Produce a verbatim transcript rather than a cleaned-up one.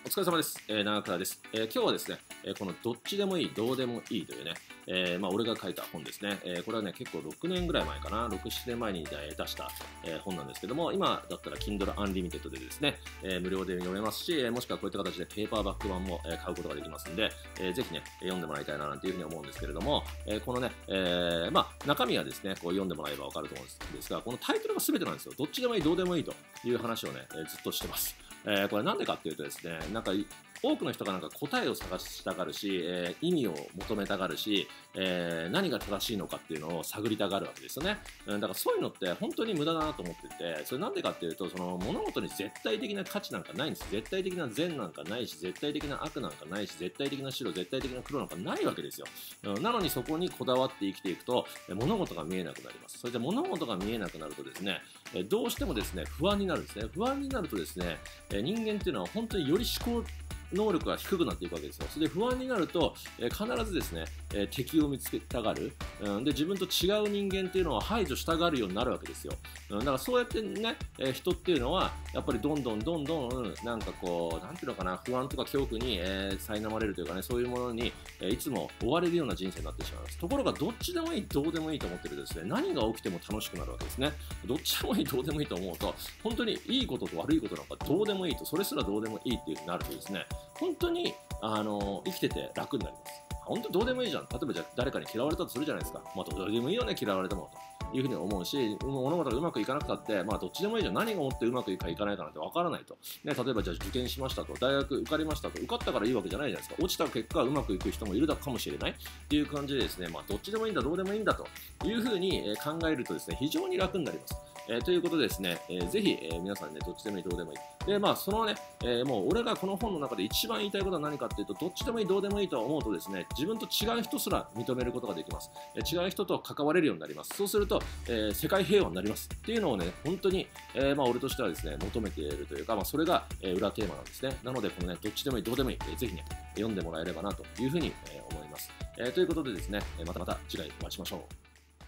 お疲れ様です。えー、長倉です。えー、今日はですね、えーこのどっちでもいい、どうでもいいというね、えーまあ、俺が書いた本ですね。えーこれはね、結構ろくねんぐらい前かな、ろく、ななねんまえにえー出した、えー本なんですけども、今だったら Kindle Unlimited でですね、えー無料で読めますし、えーもしくはこういった形でペーパーバック版も、えー買うことができますんで、えーぜひね、読んでもらいたいななんていうふうに思うんですけれども、えーこのね、えーまあ、中身はですね、こう読んでもらえばわかると思うんですが、このタイトルが全てなんですよ。どっちでもいい、どうでもいいという話をね、えーずっとしてます。えーこれなんでかっていうとですね、なんか多くの人がなんか答えを探したがるし、えー意味を求めたがるし、えー何が正しいのかっていうのを探りたがるわけですよね。うん、だからそういうのって本当に無駄だなと思ってて、それなんでかっていうと、その物事に絶対的な価値なんかないんです。絶対的な善なんかないし、絶対的な悪なんかないし、絶対的な白、絶対的な黒なんかないわけですよ。うん、なのにそこにこだわって生きていくと、え物事が見えなくなります。それで物事が見えなくなるとですね、えどうしてもですね、不安になるんですね。不安になるとですね、え人間っていうのは本当により思考能力が低くなっていくわけですよ。それで不安になると、えー必ずですね、えー敵を見つけたがる、うん、で自分と違う人間っていうのは排除したがるようになるわけですよ。うん、だからそうやってね、えー人っていうのはやっぱりどんどんどんどん、なんかこう、なんていうのかな、不安とか恐怖に、えー、苛まれるというかね、そういうものに、えーいつも追われるような人生になってしまいます。ところがどっちでもいい、どうでもいいと思ってるとですね、何が起きても楽しくなるわけですね。どっちでもいい、どうでもいいと思うと、本当にいいことと悪いことなんかどうでもいいと、それすらどうでもいいっていう風になるとですね、本当に、あの生きてて楽になります。本当どうでもいいじゃん。例えばじゃあ誰かに嫌われたとするじゃないですか。まあどうでもいいよね、嫌われてもというふうに思うし、物事がうまくいかなくたって、まあどっちでもいいじゃん。何が思ってうまくいくかいかないかなんてわからないと。ね、例えばじゃあ受験しましたと、大学受かりましたと、受かったからいいわけじゃないじゃないですか。落ちた結果うまくいく人もいるかもしれないっていう感じでですね、まあどっちでもいいんだ、どうでもいいんだというふうに考えるとですね、非常に楽になります。えー、ということでですね、えー、ぜひ、えー、皆さんね、どっちでもいい、どうでもいい。で、まあ、そのね、えー、もう俺がこの本の中で一番言いたいことは何かっていうと、どっちでもいい、どうでもいいと思うとですね、自分と違う人すら認めることができます。えー、違う人と関われるようになります。そうすると、えー、世界平和になりますっていうのをね、本当に、えー、まあ、俺としてはですね、求めているというか、まあ、それが、えー、裏テーマなんですね。なので、このね、どっちでもいい、どうでもいい、えー、ぜひね、読んでもらえればなというふうに、えー、思います。えー、ということでですね、またまた次回お会いしましょう。